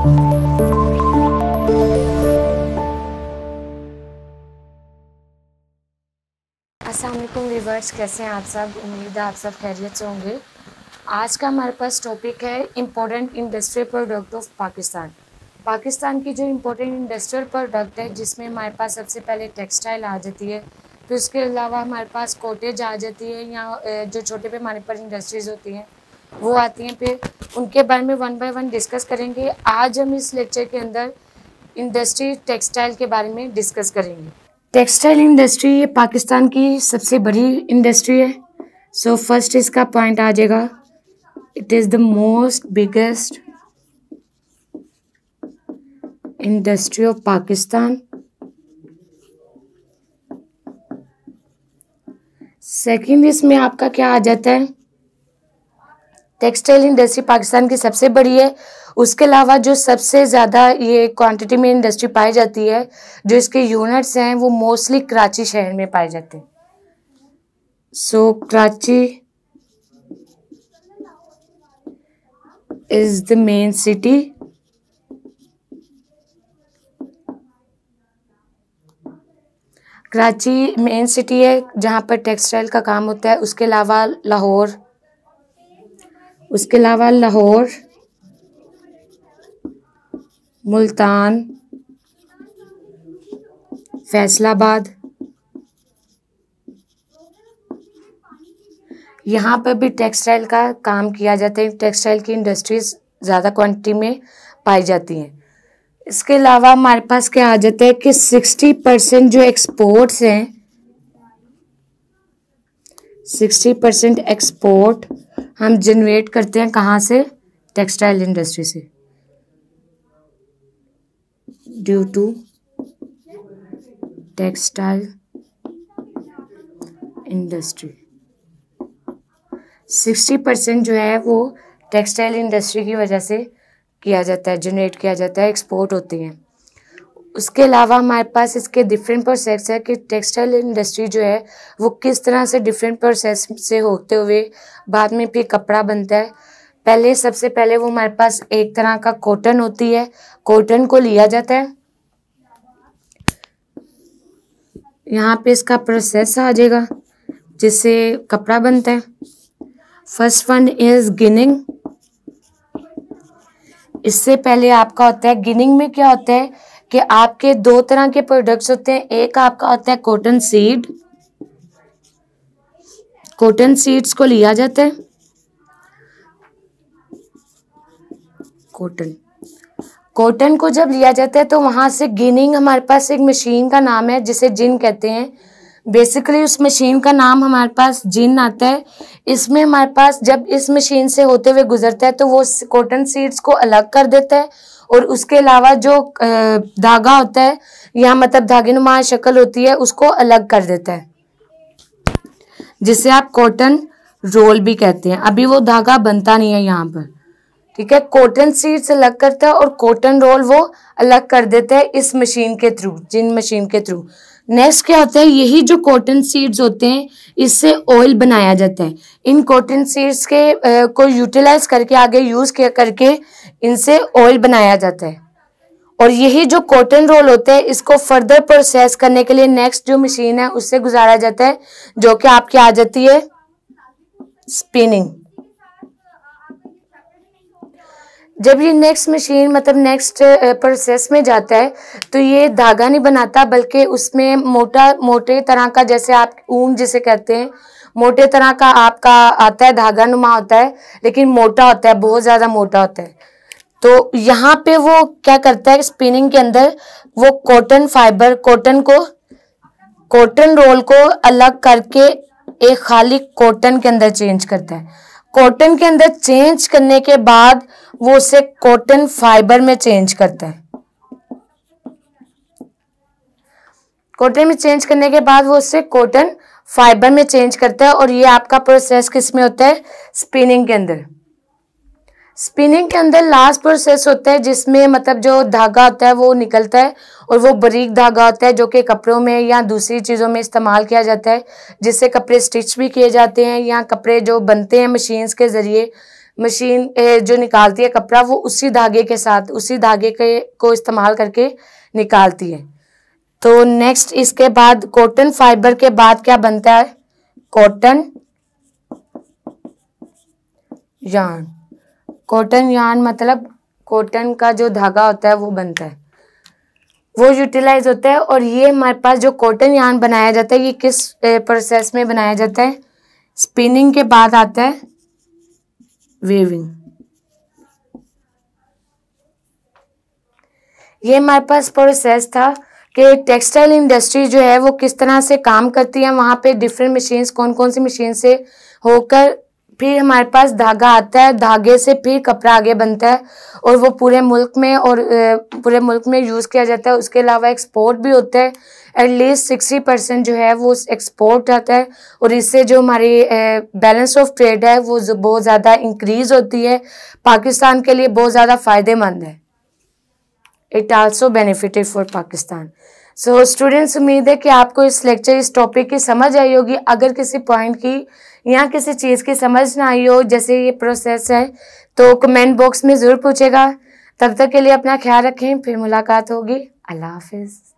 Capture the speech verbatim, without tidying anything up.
अस्सलाम वालेकुम व्यूअर्स, कैसे हैं आप सब। उम्मीद है आप सब खैरियत से होंगे। आज का हमारे पास टॉपिक है important industrial product of Pakistan. Pakistan की जो इम्पोर्टेंट इंडस्ट्रियल प्रोडक्ट है, जिसमें हमारे पास सबसे पहले टेक्सटाइल आ जाती है, फिर उसके अलावा हमारे पास कॉटेज आ जाती है, या जो छोटे पैमाने पर इंडस्ट्रीज़ होती हैं वो आती हैं। फिर उनके बारे में वन बाय वन डिस्कस करेंगे। आज हम इस लेक्चर के अंदर इंडस्ट्री टेक्सटाइल के बारे में डिस्कस करेंगे। टेक्सटाइल इंडस्ट्री ये पाकिस्तान की सबसे बड़ी इंडस्ट्री है। सो फर्स्ट इसका पॉइंट आ जाएगा, it is the most biggest industry of Pakistan. Second इसमें आपका क्या आ जाता है, टेक्सटाइल इंडस्ट्री पाकिस्तान की सबसे बड़ी है। उसके अलावा जो सबसे ज़्यादा ये क्वांटिटी में इंडस्ट्री पाई जाती है, जो इसके यूनिट्स हैं, वो मोस्टली कराची शहर में पाए जाते हैं। So Karachi is the main city. Karachi main city है जहाँ पर टेक्सटाइल का काम होता है। उसके अलावा लाहौर उसके अलावा लाहौर मुल्तान, फैसलाबाद, यहाँ पर भी टेक्सटाइल का काम किया जाता है। टेक्सटाइल की इंडस्ट्रीज ज़्यादा क्वांटिटी में पाई जाती हैं। इसके अलावा हमारे पास क्या आ जाता है कि सिक्सटी परसेंट जो एक्सपोर्ट्स हैं, सिक्सटी परसेंट एक्सपोर्ट हम जनरेट करते हैं कहाँ से, टेक्सटाइल इंडस्ट्री से, due to textile industry. Sixty percent जो है वो टेक्सटाइल इंडस्ट्री की वजह से किया जाता है, जनरेट किया जाता है, एक्सपोर्ट होती हैं। उसके अलावा हमारे पास इसके डिफरेंट प्रोसेस है कि टेक्सटाइल इंडस्ट्री जो है वो किस तरह से डिफरेंट प्रोसेस से होते हुए बाद में फिर कपड़ा बनता है। पहले सबसे पहले वो हमारे पास एक तरह का कॉटन होती है, कॉटन को लिया जाता है, यहाँ पे इसका प्रोसेस आ जाएगा जिससे कपड़ा बनता है। First one is ginning. इससे पहले आपका होता है, गिनिंग में क्या होता है कि आपके दो तरह के प्रोडक्ट्स होते हैं। एक आपका होता है कॉटन सीड, कॉटन सीड्स को लिया जाता है, कॉटन कॉटन को जब लिया जाता है तो वहां से गिनिंग, हमारे पास एक मशीन का नाम है जिसे जिन कहते हैं। बेसिकली उस मशीन का नाम हमारे पास जिन आता है। इसमें हमारे पास जब इस मशीन से होते हुए गुजरता है तो वो कॉटन सीड्स को अलग कर देता है, और उसके अलावा जो धागा होता है या मतलब धागे नुमा शक्ल होती है उसको अलग कर देता है, जिसे आप कॉटन रोल भी कहते हैं। अभी वो धागा बनता नहीं है यहाँ पर, ठीक है। कॉटन सीड्स अलग करता है और कॉटन रोल वो अलग कर देता है इस मशीन के थ्रू, जिन मशीन के थ्रू। नेक्स्ट क्या होता है, यही जो कॉटन सीड्स होते हैं इससे ऑयल बनाया जाता है। इन कॉटन सीड्स के आ, को यूटिलाइज करके आगे यूज करके इनसे ऑयल बनाया जाता है। और यही जो कॉटन रोल होता है इसको फर्दर प्रोसेस करने के लिए नेक्स्ट जो मशीन है उससे गुजारा जाता है, जो कि आपकी आ जाती है स्पिनिंग। जब ये नेक्स्ट मशीन मतलब नेक्स्ट प्रोसेस में जाता है तो ये धागा नहीं बनाता, बल्कि उसमें मोटा मोटे तरह का, जैसे आप ऊन जिसे कहते हैं, मोटे तरह का आपका आता है, धागा नुमा होता है लेकिन मोटा होता है, बहुत ज़्यादा मोटा होता है। तो यहाँ पे वो क्या करता है, स्पिनिंग के अंदर वो कॉटन फाइबर, कॉटन को, कॉटन रोल को अलग करके एक खाली कॉटन के अंदर चेंज करता है। कॉटन के अंदर चेंज करने के बाद वो उसे कॉटन फाइबर में चेंज करता है। कॉटन में चेंज करने के बाद वो उसे कॉटन फाइबर में चेंज करता है। और ये आपका प्रोसेस किस में होता है, स्पिनिंग के अंदर। स्पिनिंग के अंदर लास्ट प्रोसेस होता है जिसमें मतलब जो धागा होता है वो निकलता है, और वो बारीक धागा होता है जो कि कपड़ों में या दूसरी चीज़ों में इस्तेमाल किया जाता है, जिससे कपड़े स्टिच भी किए जाते हैं या कपड़े जो बनते हैं मशीन्स के ज़रिए, मशीन जो निकालती है कपड़ा वो उसी धागे के साथ उसी धागे के को इस्तेमाल करके निकालती है। तो नेक्स्ट इसके बाद कॉटन फाइबर के बाद क्या बनता है? Cotton yarn. कॉटन यार्न मतलब कॉटन का जो धागा होता है वो बनता है, वो यूटिलाइज होता है। और ये हमारे पास जो कॉटन यार्न बनाया जाता है ये किस प्रोसेस में बनाया जाता है? स्पिनिंग के बाद आता है वेविंग। ये हमारे पास प्रोसेस था कि टेक्सटाइल इंडस्ट्री जो है वो किस तरह से काम करती है, वहाँ पे डिफरेंट मशीन्स कौन कौन सी मशीन से होकर फिर हमारे पास धागा आता है, धागे से फिर कपड़ा आगे बनता है और वो पूरे मुल्क में और पूरे मुल्क में यूज़ किया जाता है। उसके अलावा एक्सपोर्ट भी होता है, एटलीस्ट सिक्सटी परसेंट जो है वो एक्सपोर्ट आता है और इससे जो हमारी बैलेंस ऑफ ट्रेड है वो बहुत ज़्यादा इंक्रीज़ होती है, पाकिस्तान के लिए बहुत ज़्यादा फ़ायदेमंद है। It also benefited for Pakistan. So students, उम्मीद है कि आपको इस लेक्चर इस टॉपिक की समझ आई होगी। अगर किसी पॉइंट की या किसी चीज़ की समझ ना आई हो, जैसे ये प्रोसेस है, तो कमेंट बॉक्स में ज़रूर पूछेगा। तब तक के लिए अपना ख्याल रखें, फिर मुलाकात होगी। अल्लाह हाफिज़।